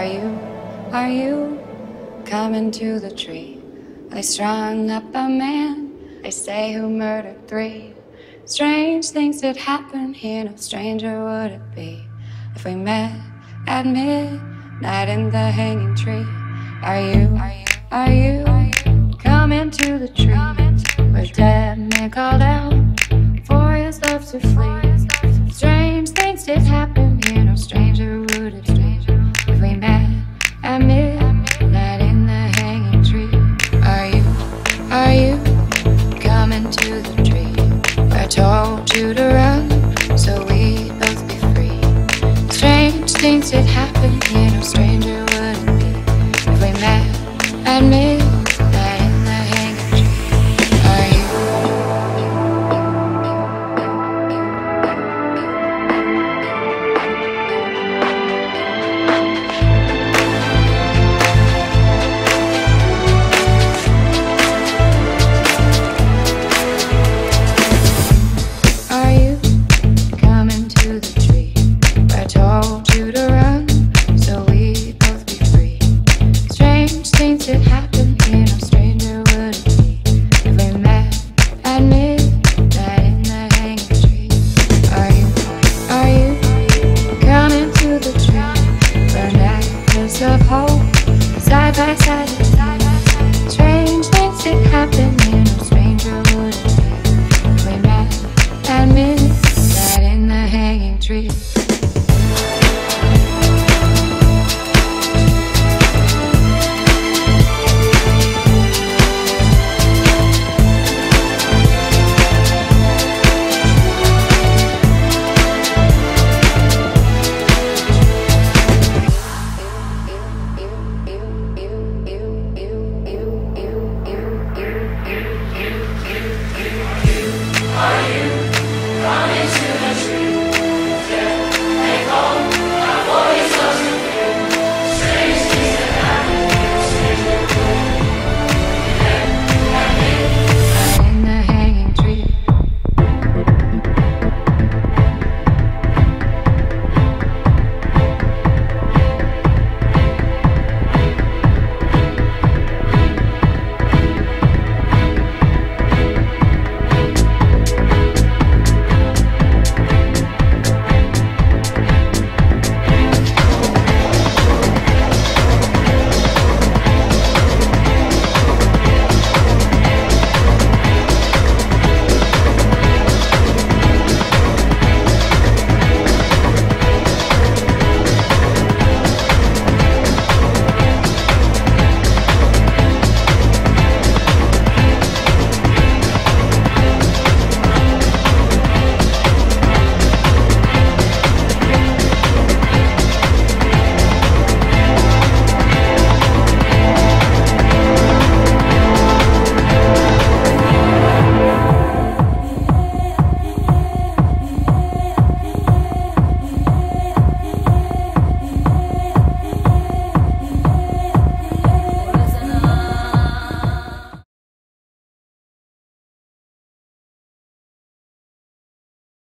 Are you coming to the tree? They strung up a man, they say, who murdered 3. Strange things did happen here, no stranger would it be if we met at midnight in the hanging tree. Are you coming to the tree where dead man called out for his love to flee? Strange things did happen here, no stranger would it be if we met at midnight in the hanging tree. Are you coming to the tree where I told you to run so we'd both be free? Strange things did happen here, no stranger would it be if we met at midnight